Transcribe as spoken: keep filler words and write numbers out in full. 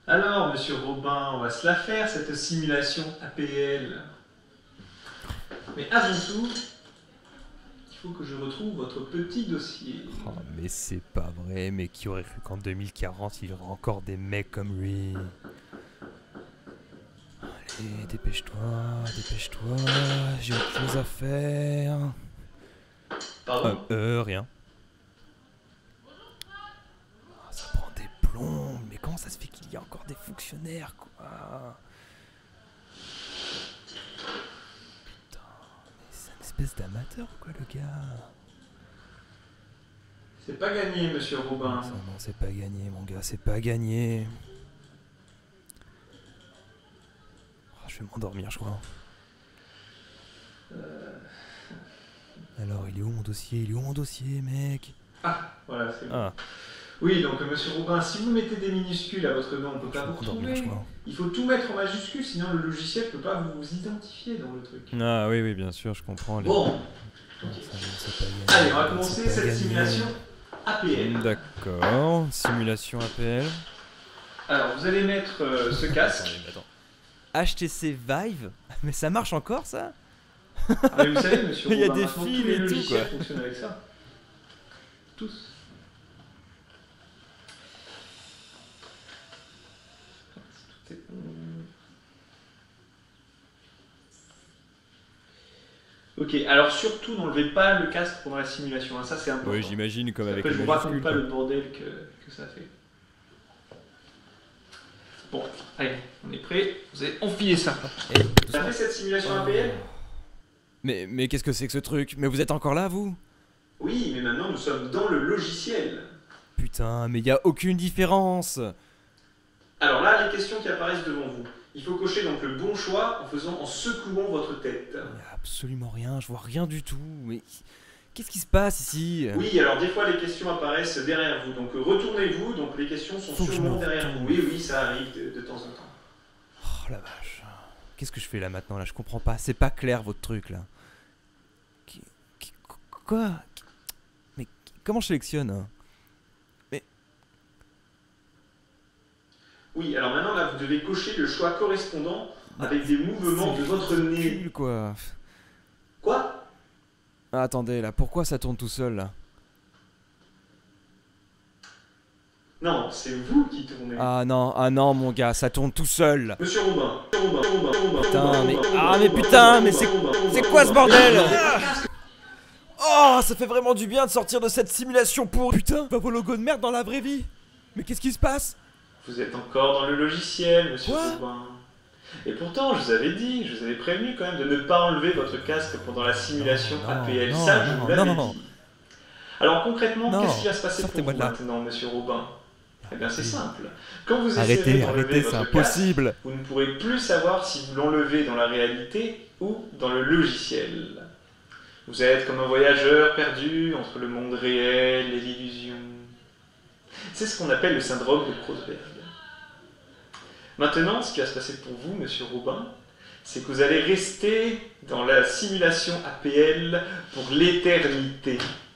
Alors, monsieur Robin, on va se la faire, cette simulation A P L. Mais avant tout, il faut que je retrouve votre petit dossier. Oh, mais c'est pas vrai, mais qui aurait cru qu'en deux mille quarante, il y aurait encore des mecs comme lui? Allez, dépêche-toi, dépêche-toi, j'ai autre chose à faire. Pardon? Euh, euh rien. Oh, ça prend des plombs, mais comment ça se fait qu'il y a encore des fonctionnaires, quoi? Putain, mais c'est une espèce d'amateur, quoi, le gars? C'est pas gagné, monsieur Robin. Ça, non, c'est pas gagné, mon gars, c'est pas gagné. Oh, je vais m'endormir, je crois. Euh... Alors, il est où mon dossier? Il est où mon dossier, mec? Ah, voilà, c'est bon. Ah, Oui, donc, monsieur Robin, si vous mettez des minuscules à votre nom, on peut je pas vais vous m'endormir, je retrouver. crois. Il faut tout mettre en majuscule, sinon le logiciel peut pas vous identifier dans le truc. Ah oui, oui, bien sûr, je comprends. Les... Bon, Non, ok. ça, non, c'est pas gagné. Allez, on va C'est commencer pas cette gagné. simulation A P L. D'accord, simulation A P L. Alors, vous allez mettre euh, ce casque. Attendez, mais attends. H T C Vive? Mais ça marche encore, ça? Ah, mais vous savez, monsieur Il y a Robin, des maintenant, fils tous les et tout, logiciels quoi. fonctionnent avec ça. Tous. Tout est bon. Ok, alors surtout n'enlevez pas le casque pendant la simulation, hein, ça c'est important. Oui, j'imagine, comme avec Après, les je vous raconte majuscules. pas quoi. le bordel que, que ça fait. Bon, allez, on est prêt, vous allez enfiler ça. Eh, Vous avez fait cette simulation A P L? Mais, mais qu'est-ce que c'est que ce truc? Mais vous êtes encore là, vous? Oui, mais maintenant nous sommes dans le logiciel. Putain, mais y a aucune différence! Alors là, les questions qui apparaissent devant vous. Il faut cocher donc le bon choix en faisant, en secouant votre tête. Y a absolument rien, je vois rien du tout. Mais qu'est-ce qui se passe ici? Oui, alors des fois les questions apparaissent derrière vous, donc retournez-vous, donc les questions sont Faut que je sûrement me derrière retourne. vous. Oui, oui, ça arrive de, de temps en temps. Oh la vache. Qu'est-ce que je fais là maintenant là? Je comprends pas. C'est pas clair votre truc là. Qui- qui- Quoi? Mais comment je sélectionne? hein Oui, alors maintenant là, vous devez cocher le choix correspondant Bah, avec des mouvements de votre nez. Ridicule, quoi. Quoi? Ah, attendez là, pourquoi ça tourne tout seul là? Non, c'est vous qui tournez. Ah non, ah non mon gars, ça tourne tout seul là. Monsieur Robin, Monsieur Robin, Monsieur Robin, Monsieur Robin, Putain, Robin, mais- Robin, ah, Robin, mais Robin, putain, Robin, mais Robin, c'est- Robin, Robin, c'est Robin, quoi ce Robin, bordel? Robin, Robin. Oh, ça fait vraiment du bien de sortir de cette simulation pour... Putain, va vos logos de merde dans la vraie vie. Mais qu'est-ce qui se passe? Vous êtes encore dans le logiciel, monsieur Quoi? Robin. Et pourtant, je vous avais dit, je vous avais prévenu quand même de ne pas enlever votre casque pendant la simulation Non, A P L. non, Ça, je non, vous l'avais non. dit. Alors concrètement, Non, qu'est-ce qui va se passer pour sortez-moi vous de là. maintenant, monsieur Robin? Eh bien, c'est simple. Quand vous essayerez Arrêtez, d'enlever arrêtez, c'est votre casque, impossible. vous ne pourrez plus savoir si vous l'enlevez dans la réalité ou dans le logiciel. Vous êtes comme un voyageur perdu entre le monde réel et l'illusion. C'est ce qu'on appelle le syndrome de Kreuzberg. Maintenant, ce qui va se passer pour vous, monsieur Robin, c'est que vous allez rester dans la simulation A P L pour l'éternité.